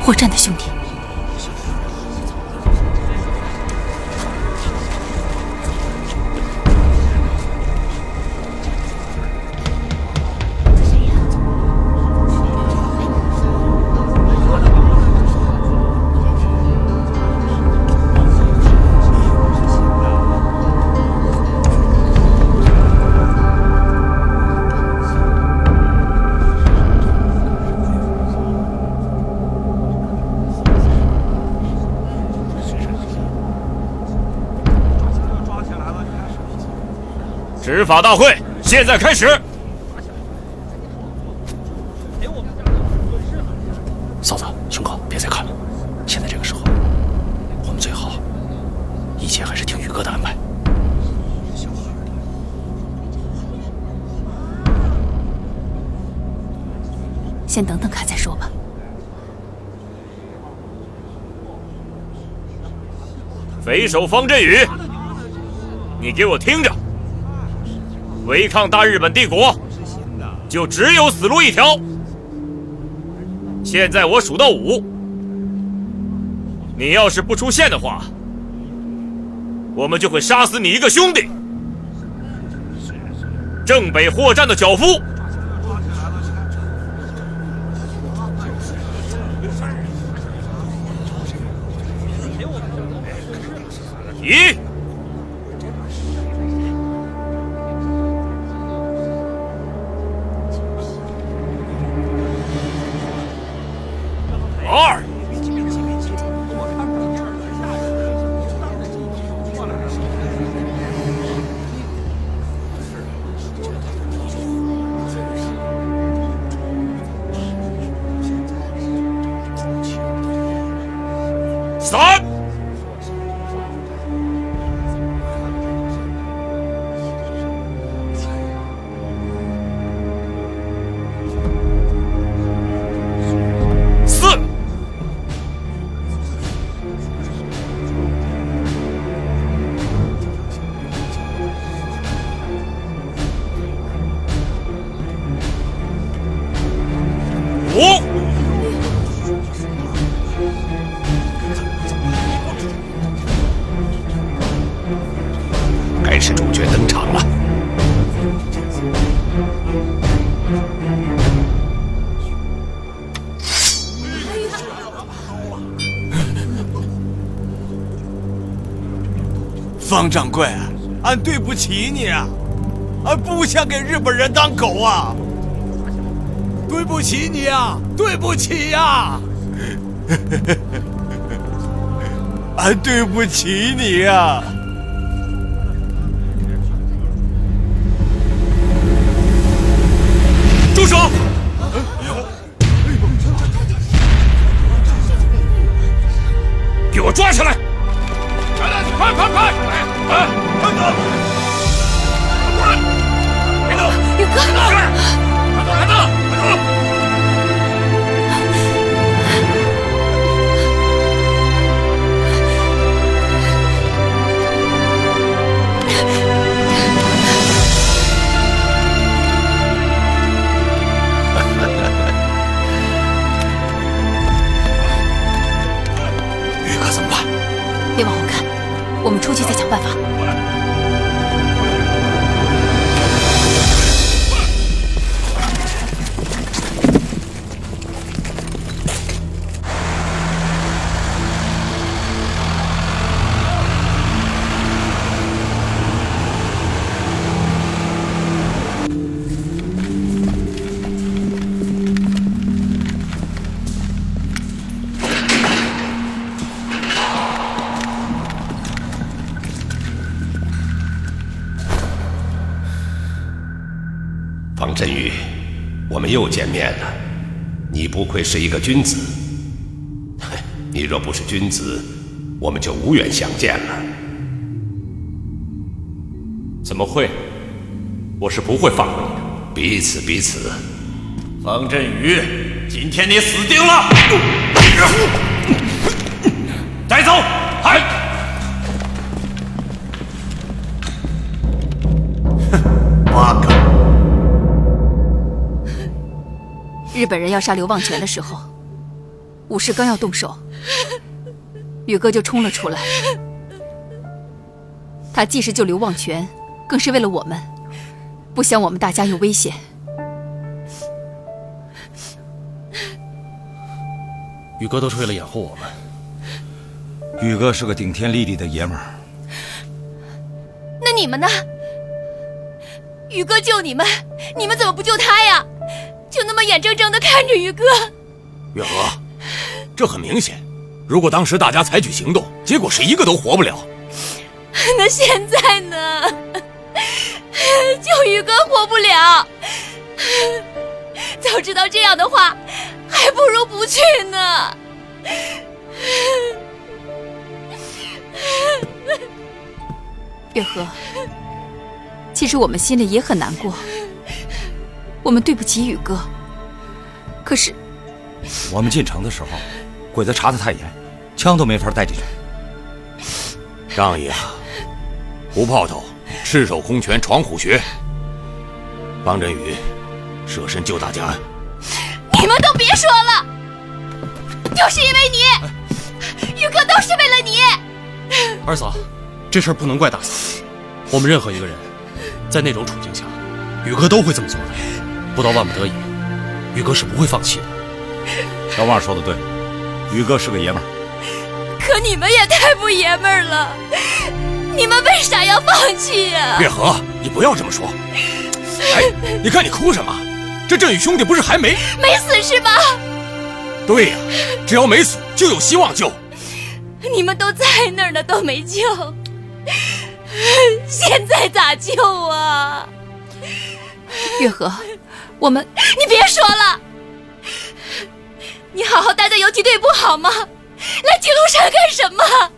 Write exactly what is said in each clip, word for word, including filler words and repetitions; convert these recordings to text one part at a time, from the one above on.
破绽的兄弟。 执法大会现在开始。 嫂子，兄哥，别再看了。现在这个时候，我们最好一切还是听宇哥的安排。 先等等看再说吧。 匪首方振宇，你给我听着！ 违抗大日本帝国，就只有死路一条。现在我数到五，你要是不出现的话，我们就会杀死你一个兄弟。正北货站的脚夫，一。 二，三，四。 五， 该是主角登场了。 方掌柜，俺对不起你啊，俺不想给日本人当狗啊。 对不起你呀，对不起呀！俺对不起你呀！ 住手！给我抓起来！快快快！哎，快走！快！别动！ 宇哥， 快走！快走！ 宇哥怎么办？ 别往后看，我们出去再想办法。 方振宇，我们又见面了。你不愧是一个君子。你若不是君子，我们就无缘相见了。 怎么会？我是不会放过你的。 彼此彼此。 方振宇，今天你死定了！带走！嗨！ 八个。 日本人要杀刘望全的时候， 武士刚要动手，宇哥就冲了出来。他既是救刘忘泉，更是为了我们，不想我们大家有危险。 宇哥都是为了掩护我们。 宇哥是个顶天立地的爷们儿。 那你们呢？宇哥救你们，你们怎么不救他呀？就那么眼睁睁地看着宇哥。 月娥，这很明显，如果当时大家采取行动，结果是一个都活不了。 那现在呢？救宇哥活不了。早知道这样的话，还不如不去呢。 月河，其实我们心里也很难过，我们对不起宇哥。可是， 我们进城的时候，鬼子查得太严，枪都没法带进去。 仗义啊！胡炮头赤手空拳闯虎穴，方振宇舍身救大家。 你们都别说了，就是因为你，宇哥都是为了你。 二嫂，这事儿不能怪大嫂，我们任何一个人，在那种处境下，宇哥都会这么做的。不到万不得已，宇哥是不会放弃的。 小旺说的对，宇哥是个爷们儿。 可你们也太不爷们儿了，你们为啥要放弃呀？ 月河，你不要这么说。哎，你看你哭什么？这振宇兄弟不是还没没死是吧？ 对呀，只要没死，就有希望救。 你们都在那儿呢，都没救，现在咋救啊？ 月河，我们…… 你别说了，你好好待在游击队不好吗？来金龙山干什么？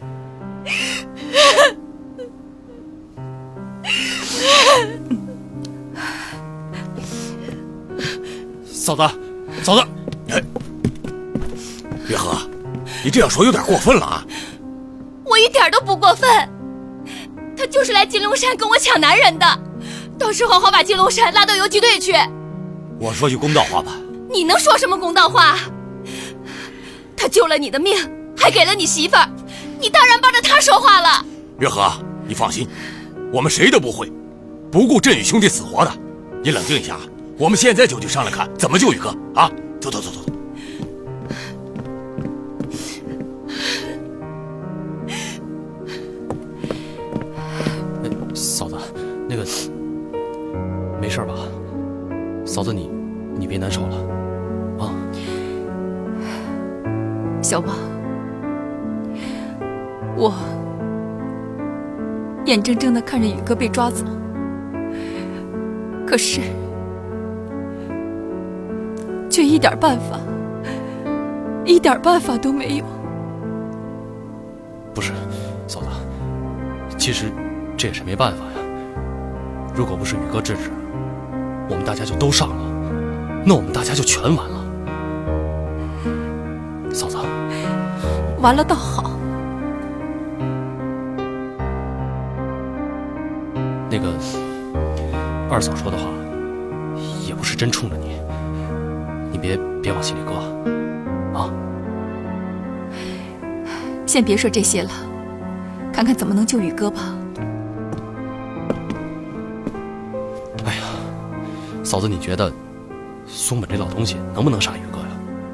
嫂子，嫂子， 哎，月河，你这样说有点过分了啊！ 我一点都不过分，他就是来金龙山跟我抢男人的，到时候好把金龙山拉到游击队去。 我说句公道话吧， 你能说什么公道话？他救了你的命，还给了你媳妇儿，你当然帮着他说话了。 月河，你放心，我们谁都不会不顾振宇兄弟死活的。你冷静一下，我们现在就去商量看怎么救宇哥啊！走走走走走。 嫂子，那个没事吧？嫂子你，你别难受了，啊！ 小旺，我眼睁睁地看着宇哥被抓走，可是却一点办法，一点办法都没有。 不是，嫂子，其实这也是没办法呀。如果不是宇哥制止，我们大家就都上了，那我们大家就全完了。嫂子， 完了倒好。 那个二嫂说的话，也不是真冲着你，你别别往心里搁啊。 先别说这些了，看看怎么能救宇哥吧。 哎呀，嫂子，你觉得松本这老东西能不能杀宇哥呀？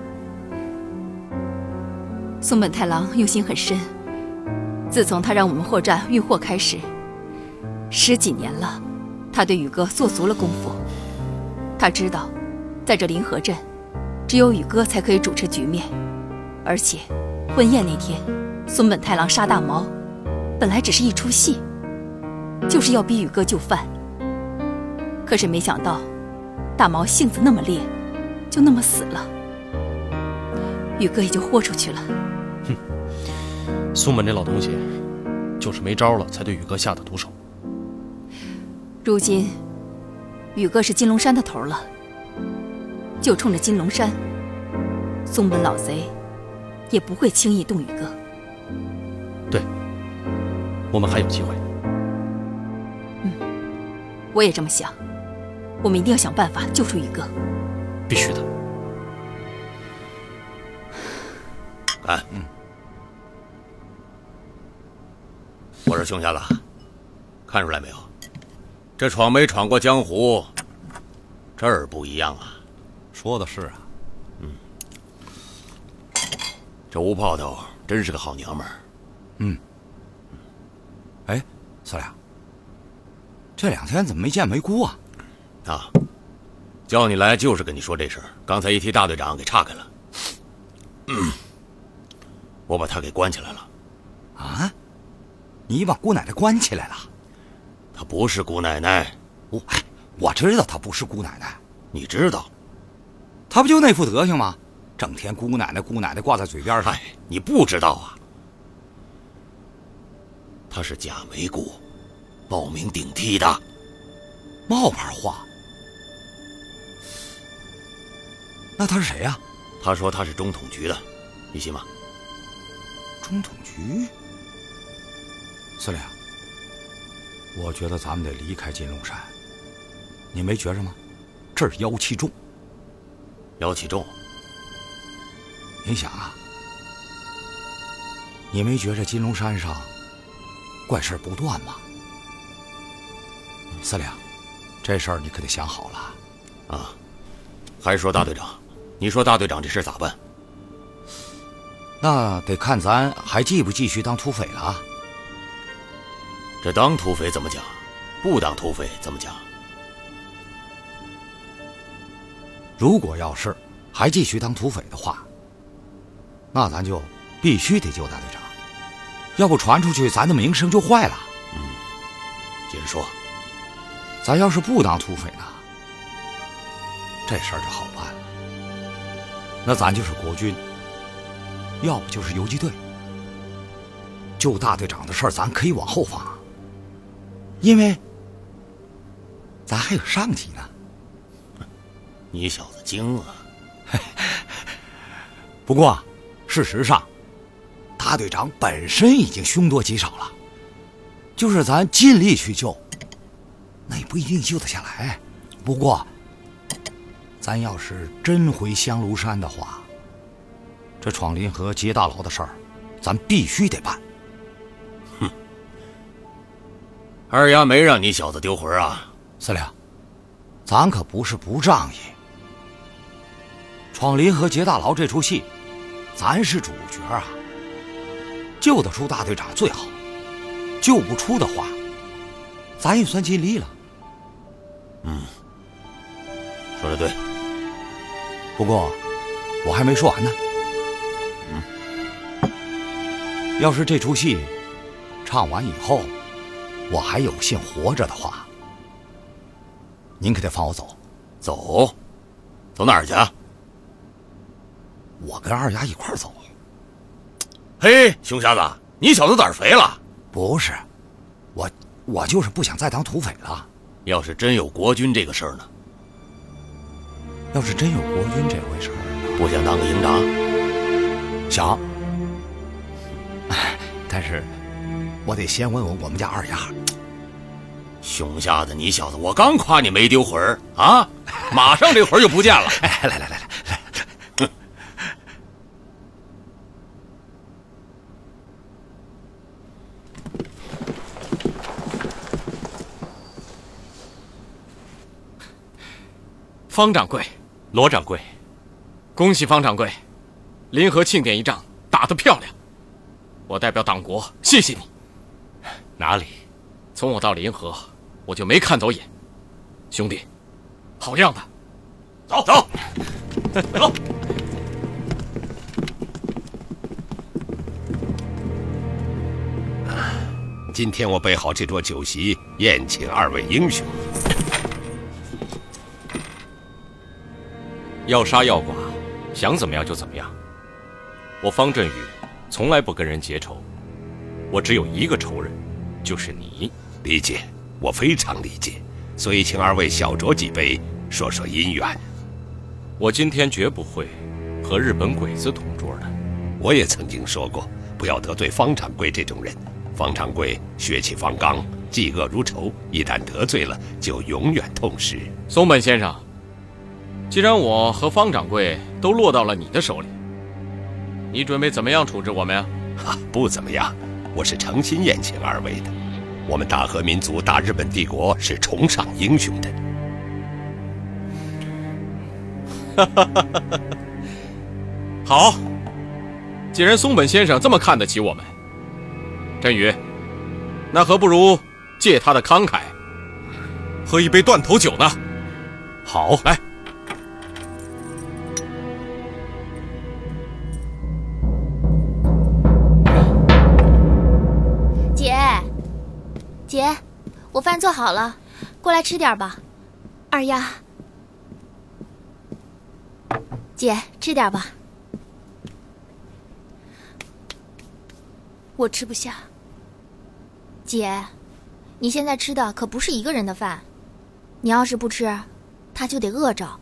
松本太郎用心很深，自从他让我们货战运货开始，十几年了，他对宇哥做足了功夫。他知道，在这临河镇，只有宇哥才可以主持局面。而且，婚宴那天，松本太郎杀大毛，本来只是一出戏，就是要逼宇哥就范。可是没想到，大毛性子那么烈，就那么死了，宇哥也就豁出去了。 哼，松本这老东西，就是没招了才对宇哥下的毒手。 如今，宇哥是金龙山的头了，就冲着金龙山，松本老贼也不会轻易动宇哥。 对，我们还有机会。 嗯，我也这么想。我们一定要想办法救出宇哥。 必须的。 看，嗯，我说熊瞎子，看出来没有？这闯没闯过江湖，这儿不一样啊。 说的是啊， 嗯，这吴炮头真是个好娘们儿。 嗯。哎，四亮，这两天怎么没见梅姑啊？ 啊，叫你来就是跟你说这事儿。刚才一提大队长，给岔开了。嗯，我把他给关起来了。 啊？你把姑奶奶关起来了？ 她不是姑奶奶。 我我知道她不是姑奶奶。 你知道？ 她不就那副德行吗？整天姑奶奶姑奶奶挂在嘴边上。 哎，你不知道啊？她是假梅姑，冒名顶替的。 冒牌话？那他是谁呀、啊？ 他说他是中统局的，你信吗？ 中统局？司令，我觉得咱们得离开金龙山，你没觉着吗？这儿妖气重。 妖气重？ 你想啊，你没觉着金龙山上怪事不断吗？司令，这事儿你可得想好了。 啊，还是说大队长？你说大队长这事咋办？ 那得看咱还继不继续当土匪了。 这当土匪怎么讲？不当土匪怎么讲？ 如果要是还继续当土匪的话，那咱就必须得救大队长，要不传出去咱的名声就坏了。 嗯，接着说。 咱要是不当土匪呢，这事儿就好办了。那咱就是国军，要不就是游击队。救大队长的事儿咱可以往后放，因为咱还有上级呢。 你小子精啊！ 不过事实上，大队长本身已经凶多吉少了，就是咱尽力去救，那也不一定救得下来。不过咱要是真回香炉山的话，这闯临河劫大牢的事儿咱必须得办。 哼，二丫没让你小子丢魂啊。 司令，咱可不是不仗义，闯临河劫大牢这出戏咱是主角啊，救得出大队长最好，救不出的话咱也算尽力了。 嗯，说得对。 不过我还没说完呢。 嗯， 要是这出戏唱完以后我还有幸活着的话，您可得放我走。 走？走哪儿去？ 我跟二丫一块儿走。 嘿，熊瞎子，你小子胆儿肥了？ 不是，我我就是不想再当土匪了。 要是真有国军这个事儿呢？ 要是真有国军这回事儿， 不想当个营长？ 想，但是我得先问问我们家二丫。 熊瞎子，你小子，我刚夸你没丢魂儿啊，马上这魂儿就不见了。 哎，来来来来来， 方掌柜，罗掌柜，恭喜方掌柜，临河庆典一仗打得漂亮，我代表党国谢谢你。 哪里？ 从我到临河，我就没看走眼。兄弟，好样的！ 走走走。 今天我备好这桌酒席，宴请二位英雄。 要杀要剐，想怎么样就怎么样。我方振宇从来不跟人结仇，我只有一个仇人，就是你。 理解，我非常理解，所以请二位小酌几杯，说说姻缘。 我今天绝不会和日本鬼子同桌的。 我也曾经说过，不要得罪方掌柜这种人。方掌柜血气方刚，嫉恶如仇，一旦得罪了，就永远痛失。 松本先生，既然我和方掌柜都落到了你的手里， 你准备怎么样处置我们呀？ 啊，不怎么样，我是诚心宴请二位的。我们大和民族、大日本帝国是崇尚英雄的。 好，既然松本先生这么看得起我们，振宇，那何不如借他的慷慨，喝一杯断头酒呢？ 好， 来。 姐，姐，我饭做好了，过来吃点吧。二丫，姐，吃点吧。我吃不下。姐，你现在吃的可不是一个人的饭，你要是不吃，他就得饿着。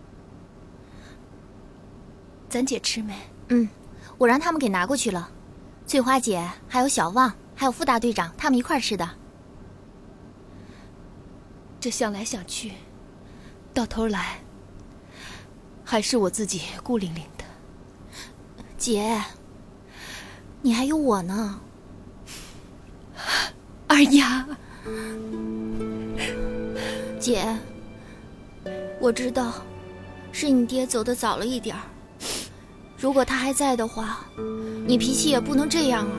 咱姐吃没？ 嗯，我让他们给拿过去了。翠花姐，还有小旺，还有副大队长，他们一块吃的。 这想来想去，到头来还是我自己孤零零的。 姐，你还有我呢。 二丫， 姐，我知道是你爹走得早了一点儿，如果他还在的话，你脾气也不能这样啊。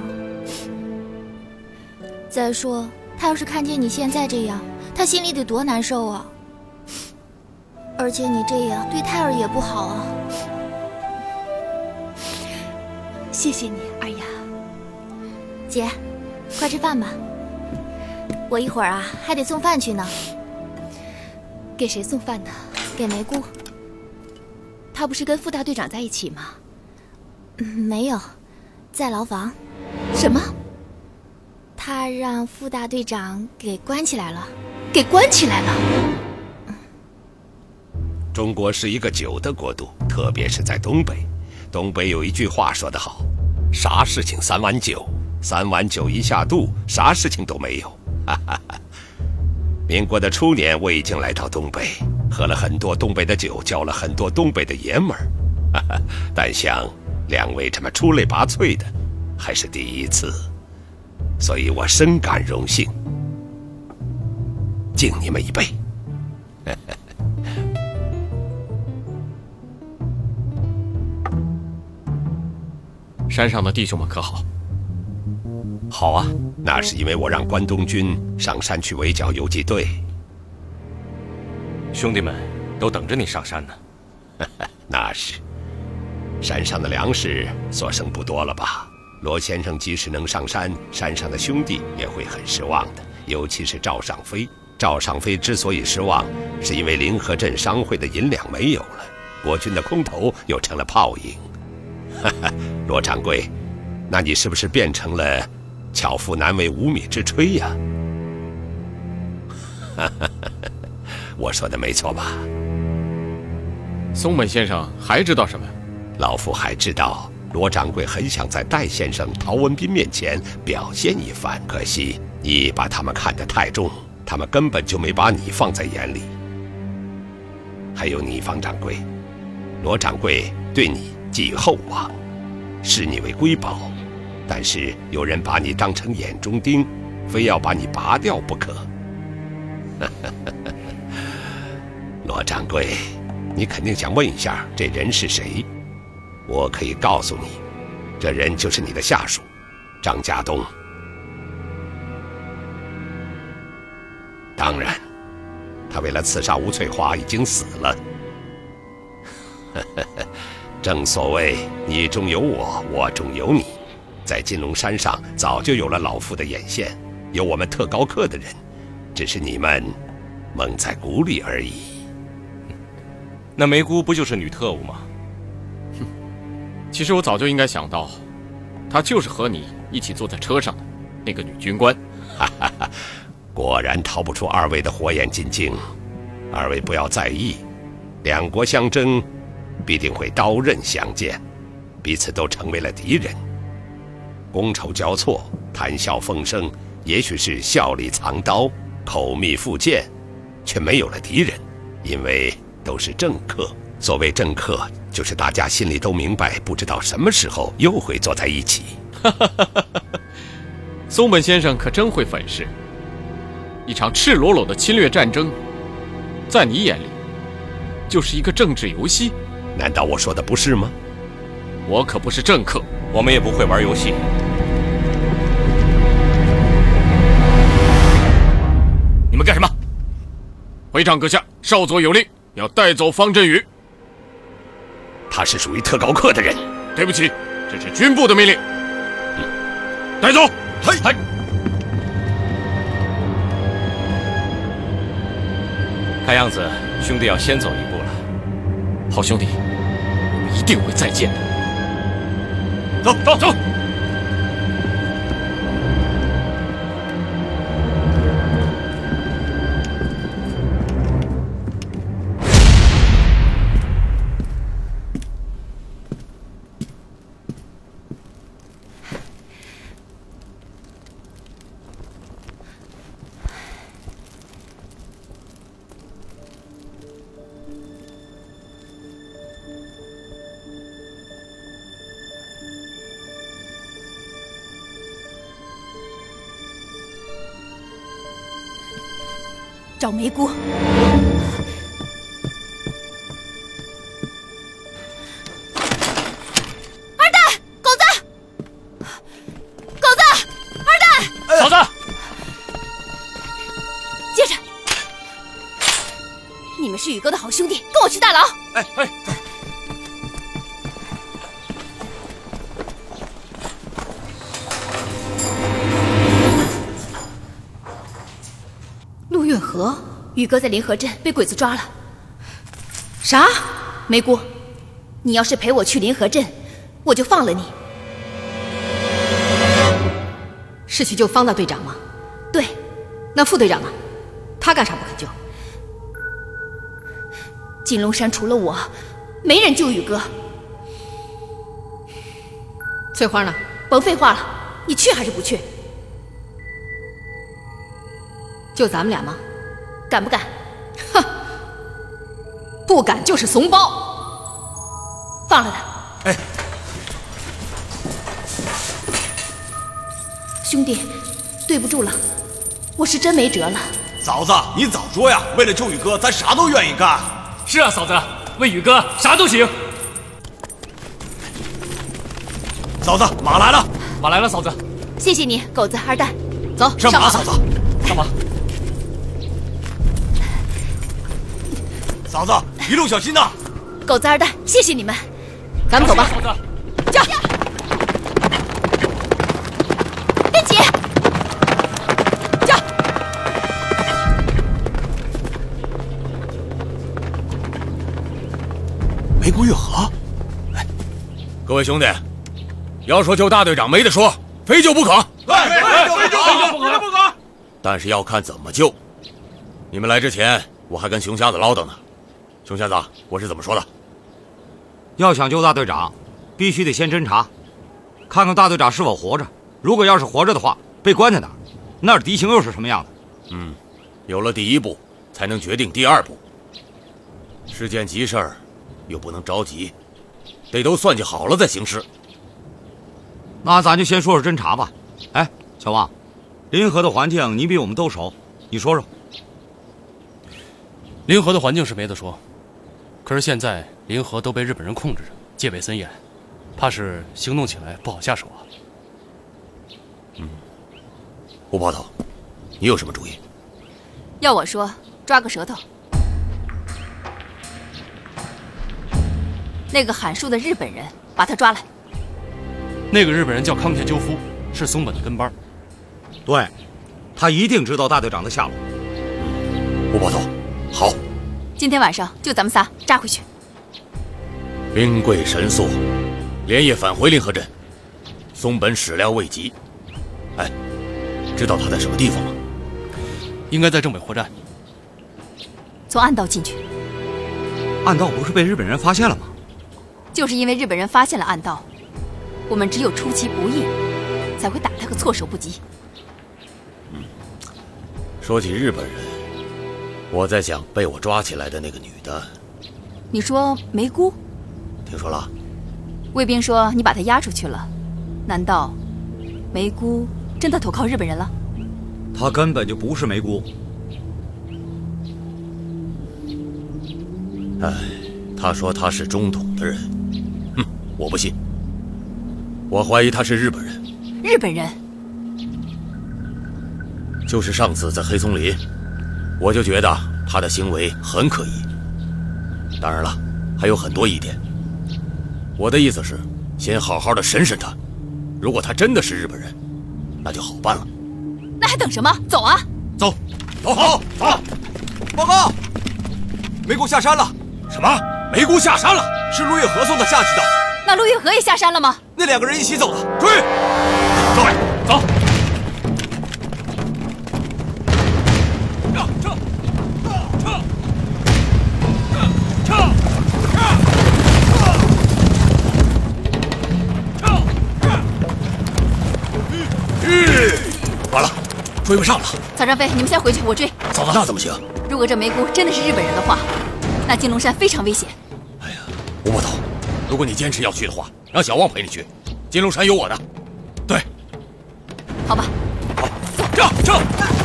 再说他要是看见你现在这样，他心里得多难受啊。而且你这样对泰儿也不好啊。 谢谢你，二丫。 姐，快吃饭吧，我一会儿啊还得送饭去呢。 给谁送饭呢？ 给梅姑。 她不是跟副大队长在一起吗？ 嗯，没有，在牢房。 什么？ 他让副大队长给关起来了。 给关起来了？ 中国是一个酒的国度，特别是在东北。东北有一句话说得好，啥事情三碗酒，三碗酒一下肚，啥事情都没有。哈哈哈。民国的初年，我已经来到东北，喝了很多东北的酒，交了很多东北的爷们儿。哈哈，但像两位这么出类拔萃的，还是第一次，所以我深感荣幸，敬你们一杯。 山上的弟兄们可好？ 好啊，那是因为我让关东军上山去围剿游击队。 兄弟们都等着你上山呢。 那是，山上的粮食所剩不多了吧？罗先生即使能上山，山上的兄弟也会很失望的，尤其是赵尚飞。赵尚飞之所以失望，是因为临河镇商会的银两没有了，国军的空投又成了泡影。哈哈，罗掌柜，那你是不是变成了巧妇难为无米之炊呀？哈哈，我说的没错吧？ 松本先生还知道什么？ 老夫还知道，罗掌柜很想在戴先生、陶文斌面前表现一番，可惜你把他们看得太重，他们根本就没把你放在眼里。还有你，方掌柜，罗掌柜对你寄予厚望，视你为瑰宝，但是有人把你当成眼中钉，非要把你拔掉不可。罗掌柜，你肯定想问一下这人是谁？我可以告诉你，这人就是你的下属张家东。当然，他为了刺杀吴翠华已经死了。正所谓你中有我，我中有你，在金龙山上早就有了老夫的眼线，有我们特高课的人，只是你们蒙在鼓里而已。 那梅姑不就是女特务吗？哼，其实我早就应该想到，她就是和你一起坐在车上的那个女军官。 哈哈哈，果然逃不出二位的火眼金睛。二位不要在意，两国相争必定会刀刃相见，彼此都成为了敌人。觥筹交错，谈笑风生，也许是笑里藏刀，口蜜腹剑，却没有了敌人，因为都是政客。 所谓政客，就是大家心里都明白，不知道什么时候又会坐在一起。 松本先生可真会粉饰。一场赤裸裸的侵略战争，在你眼里，就是一个政治游戏？ 难道我说的不是吗？ 我可不是政客， 我们也不会玩游戏。你们干什么？ 会长阁下，少佐有令，要带走方振宇。 他是属于特高课的人。 对不起，这是军部的命令。嗯、带走。 嘿，嘿。 看样子，兄弟要先走一步了。 好兄弟，我们一定会再见的。 走走走。 找梅姑。二蛋，狗子，狗子，二蛋， 嫂子， 接着，你们是宇哥的好兄弟，跟我去大牢。 哎哎，走。 陆运河，宇哥在临河镇被鬼子抓了。啥？梅姑，你要是陪我去临河镇，我就放了你。 是去救方大队长吗？ 对。 那副队长呢？他干啥不肯救？ 金龙山除了我，没人救宇哥。 翠花呢？ 甭废话了，你去还是不去？ 就咱们俩吗？ 敢不敢？ 哼，不敢就是怂包。 放了他。 哎， 兄弟，对不住了，我是真没辙了。 嫂子，你早说呀！为了救宇哥，咱啥都愿意干。 是啊，嫂子，为宇哥啥都行。 嫂子，马来了。 马来了，嫂子。 谢谢你，狗子二蛋。 走， 上马，嫂子。 上马。 嫂子，一路小心呐！ 狗子二蛋，谢谢你们， 咱们走吧。 嫂子， 驾！别急，驾！ 梅姑月河， 哎，各位兄弟，要说救大队长没得说，非救不可。 对，非救不可， 非救不可，不可。但是要看怎么救。你们来之前，我还跟熊瞎子唠叨呢。熊瞎子，我是怎么说的？ 要想救大队长，必须得先侦查，看看大队长是否活着。如果要是活着的话，被关在哪儿，那儿敌情又是什么样的？ 嗯，有了第一步，才能决定第二步。是件急事儿，又不能着急，得都算计好了再行事。 那咱就先说说侦查吧。哎，小王，临河的环境你比我们都熟，你说说。 临河的环境是没得说，可是现在临河都被日本人控制着，戒备森严，怕是行动起来不好下手啊。 嗯，吴炮头，你有什么主意？ 要我说，抓个舌头。那个喊述的日本人，把他抓来。 那个日本人叫康田纠夫，是松本的跟班。 对，他一定知道大队长的下落。 吴炮头，好。 今天晚上就咱们仨扎回去。 兵贵神速，连夜返回临河镇。松本始料未及。哎，知道他在什么地方吗？ 应该在正北货站。 从暗道进去。 暗道不是被日本人发现了吗？ 就是因为日本人发现了暗道，我们只有出其不意，才会打他个措手不及。 嗯，说起日本人，我在想被我抓起来的那个女的。 你说梅姑？ 听说了。 卫兵说你把她押出去了，难道梅姑真的投靠日本人了？ 她根本就不是梅姑。 哎，他说他是中统的人，哼，我不信。我怀疑他是日本人。 日本人？ 就是上次在黑松林，我就觉得他的行为很可疑。当然了，还有很多疑点。我的意思是，先好好的审审他。如果他真的是日本人，那就好办了。 那还等什么？走啊！ 走，走，好，走。报告，梅姑下山了。什么？梅姑下山了？是陆月河送她下去的。 那陆月河也下山了吗？ 那两个人一起走的。追！各位，走。撤！撤！撤！撤！完了，追不上了。 曹占飞，你们先回去，我追。 嫂子，那怎么行？ 如果这梅姑真的是日本人的话，那金龙山非常危险。 哎呀，吴捕头，如果你坚持要去的话，让小旺陪你去。金龙山有我的。对。 好吧。 好，撤！撤！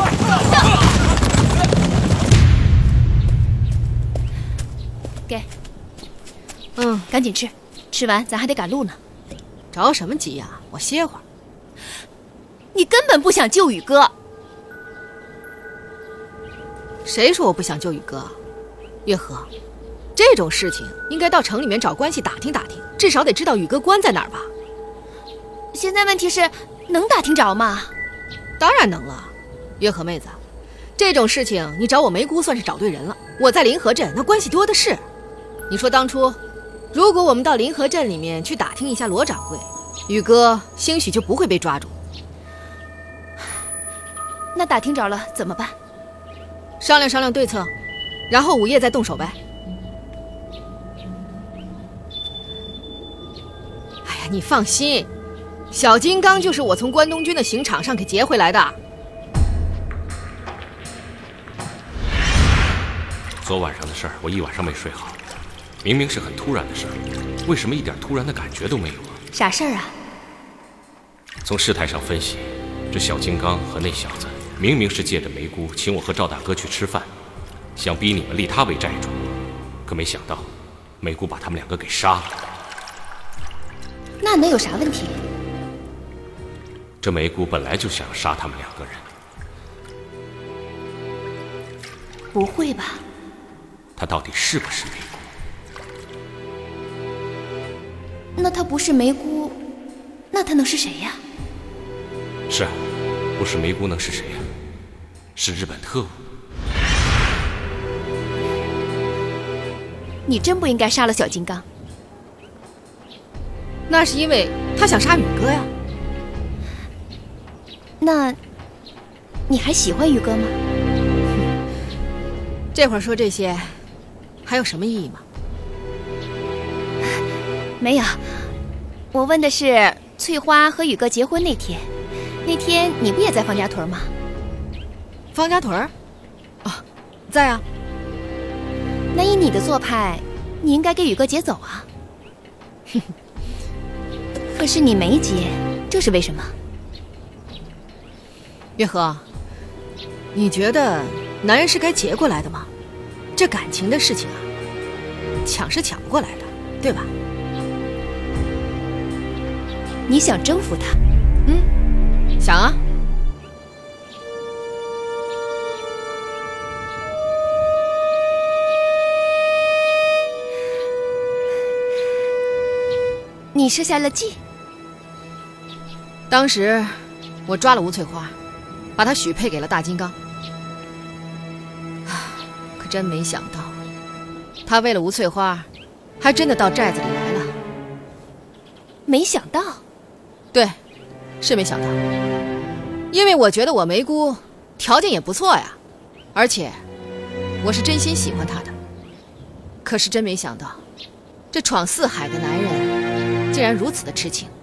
给。嗯，赶紧吃，吃完咱还得赶路呢。 着什么急呀？我歇会儿。 你根本不想救宇哥。 谁说我不想救宇哥？月河，这种事情应该到城里面找关系打听打听，至少得知道宇哥关在哪儿吧。 现在问题是，能打听着吗？ 当然能了，月河妹子，这种事情你找我梅姑算是找对人了。我在临河镇那关系多的是。你说当初，如果我们到临河镇里面去打听一下罗掌柜，宇哥兴许就不会被抓住。 那打听着了怎么办？ 商量商量对策，然后午夜再动手呗。哎呀，你放心，小金刚就是我从关东军的刑场上给劫回来的。 昨晚上的事儿，我一晚上没睡好。明明是很突然的事儿，为什么一点突然的感觉都没有啊？ 啥事儿啊？ 从事态上分析，这小金刚和那小子明明是借着梅姑请我和赵大哥去吃饭，想逼你们立他为债主，可没想到梅姑把他们两个给杀了。 那能有啥问题？ 这梅姑本来就想杀他们两个人。 不会吧？ 她到底是不是梅姑？ 那她不是梅姑，那她能是谁呀？ 是啊，不是梅姑能是谁呀？是日本特务。 你真不应该杀了小金刚。 那是因为他想杀宇哥呀。 那，你还喜欢宇哥吗？ 这会儿说这些，还有什么意义吗？ 没有，我问的是翠花和宇哥结婚那天，那天你不也在方家屯吗？ 方家屯？哦，在啊。 那以你的做派，你应该给宇哥接走啊。可是你没接，这是为什么？ 月河，你觉得男人是该劫过来的吗？这感情的事情啊，抢是抢不过来的，对吧？ 你想征服他？ 嗯，想啊。 你设下了计。 当时我抓了吴翠花，把她许配给了大金刚。可真没想到，他为了吴翠花，还真的到寨子里来了。 没想到？ 对，是没想到。因为我觉得我梅姑条件也不错呀，而且我是真心喜欢她的。可是真没想到，这闯四海的男人竟然如此的痴情。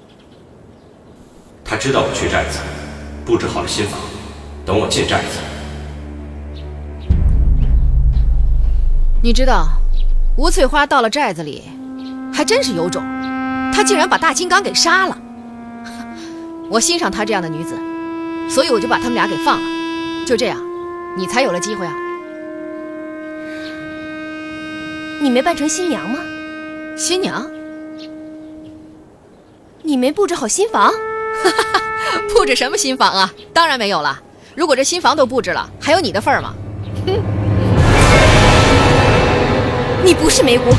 他知道我去寨子，布置好了新房，等我进寨子。 你知道吴翠花到了寨子里，还真是有种，她竟然把大金刚给杀了。我欣赏她这样的女子，所以我就把他们俩给放了。就这样，你才有了机会啊。 你没扮成新娘吗？ 新娘？ 你没布置好新房？ 布置什么新房啊？当然没有了。如果这新房都布置了，还有你的份儿吗？哼！ 你不是梅姑。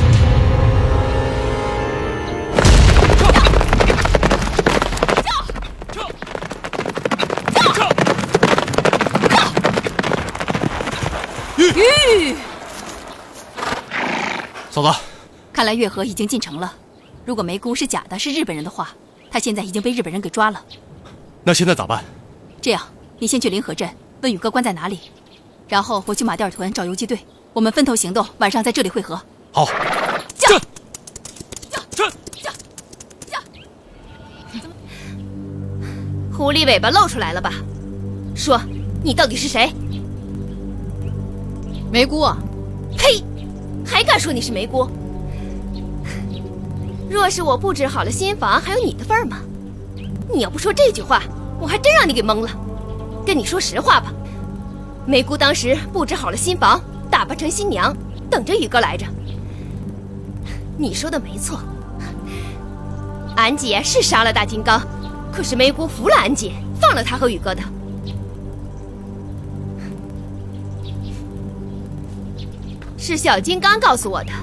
玉， 嫂子， 看来月河已经进城了。如果梅姑是假的，是日本人的话，她现在已经被日本人给抓了。 那现在咋办？ 这样，你先去临河镇问宇哥关在哪里，然后我去马甸屯找游击队，我们分头行动，晚上在这里会合。 好。 驾！ 这驾！驾！ 狐狸尾巴露出来了吧？说，你到底是谁？ 梅姑啊！ 呸！还敢说你是梅姑？若是我布置好了新房，还有你的份儿吗？你要不说这句话，我还真让你给蒙了。跟你说实话吧，梅姑当时布置好了新房，打扮成新娘，等着宇哥来着。你说的没错，俺姐是杀了大金刚，可是梅姑服了俺姐，放了他和宇哥的。是小金刚告诉我的。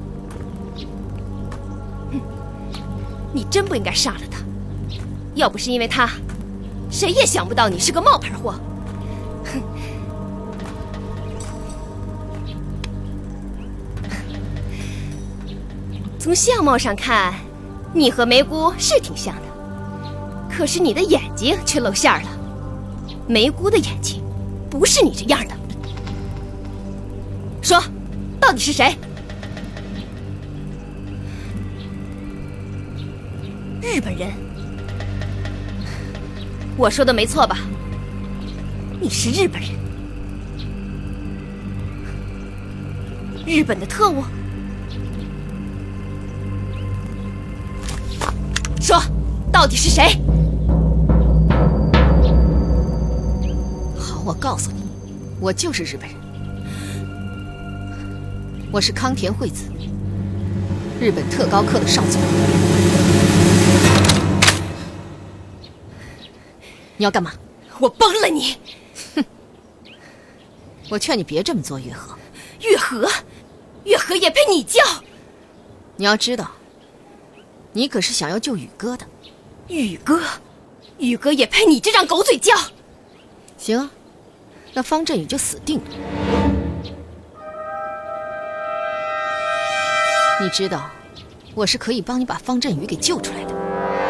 哼，你真不应该杀了他，要不是因为他，谁也想不到你是个冒牌货。哼！从相貌上看，你和梅姑是挺像的，可是你的眼睛却露馅了。梅姑的眼睛不是你这样的。说，到底是谁？日本人。我说的没错吧？你是日本人，日本的特务。说，到底是谁？ 好，我告诉你，我就是日本人。我是康田惠子，日本特高课的少佐。你要干嘛？ 我帮了你。 哼！我劝你别这么做，月河。 月河，月河也配你叫？ 你要知道，你可是想要救宇哥的。 宇哥，宇哥也配你这张狗嘴叫？ 行啊，那方振宇就死定了。你知道，我是可以帮你把方振宇给救出来的。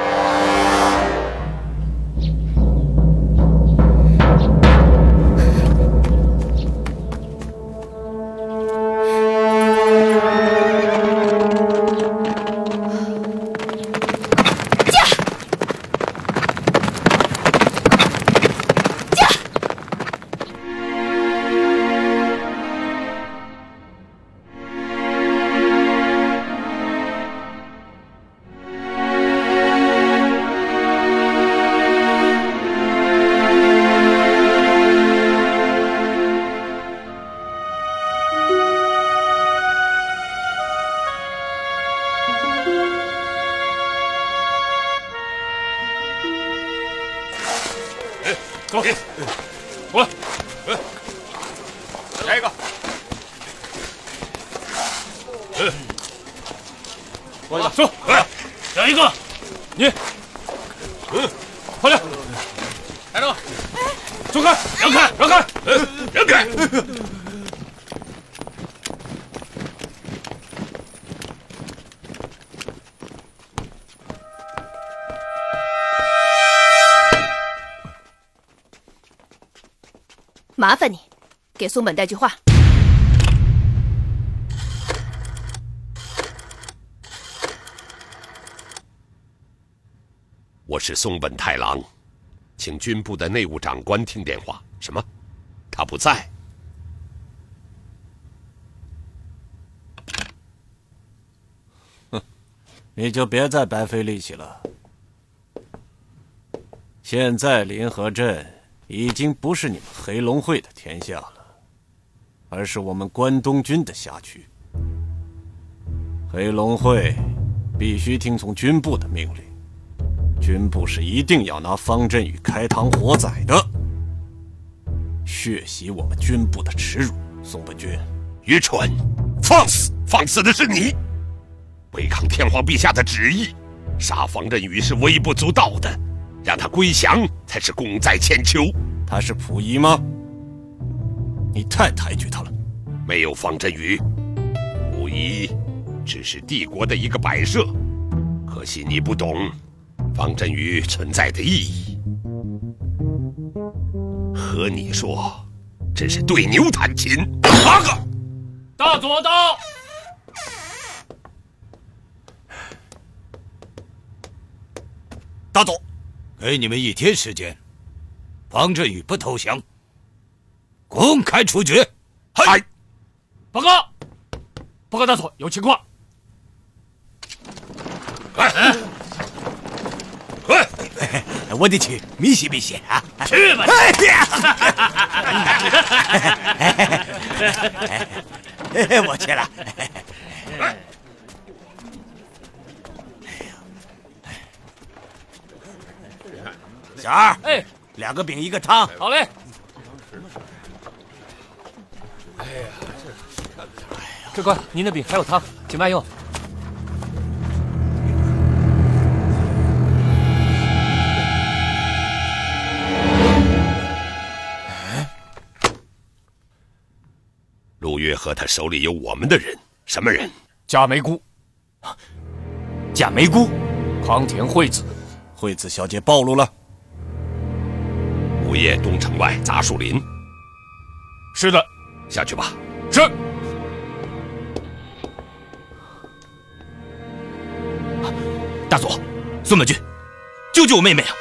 走，给，过来，来，下一个，嗯，过来，说，来，下一个，你，嗯，快点，来着，走开，让开，让开，嗯，让开。 麻烦你，给松本带句话。 我是松本太郎，请军部的内务长官听电话。什么？他不在？ 你就别再白费力气了。现在临河镇已经不是你们黑龙会的天下了，而是我们关东军的辖区。黑龙会必须听从军部的命令，军部是一定要拿方振宇开膛活宰的，血洗我们军部的耻辱。宋本军， 愚蠢！放肆！放肆的是你！违抗天皇陛下的旨意，杀方振宇是微不足道的，让他归降才是功在千秋。 他是溥仪吗？你太抬举他了。 没有方振宇，溥仪只是帝国的一个摆设。可惜你不懂方振宇存在的意义。和你说，真是对牛弹琴。八个大佐到。 大佐，给你们一天时间，方振宇不投降，公开处决。 嗨， 报告，报告大佐，有情况。 哎，喂， 我得去密歇密歇啊！ 去吧！ 我去了。小二， 哎， 两个饼一个汤。 好嘞。 哎呀，客官，您的饼还有汤，请慢用。 陆月和他手里有我们的人，什么人？ 贾梅姑。 贾梅姑， 康田惠子， 惠子小姐暴露了。 午夜东城外杂树林。 是的， 下去吧。 是。 大佐，孙本军，救救我妹妹啊！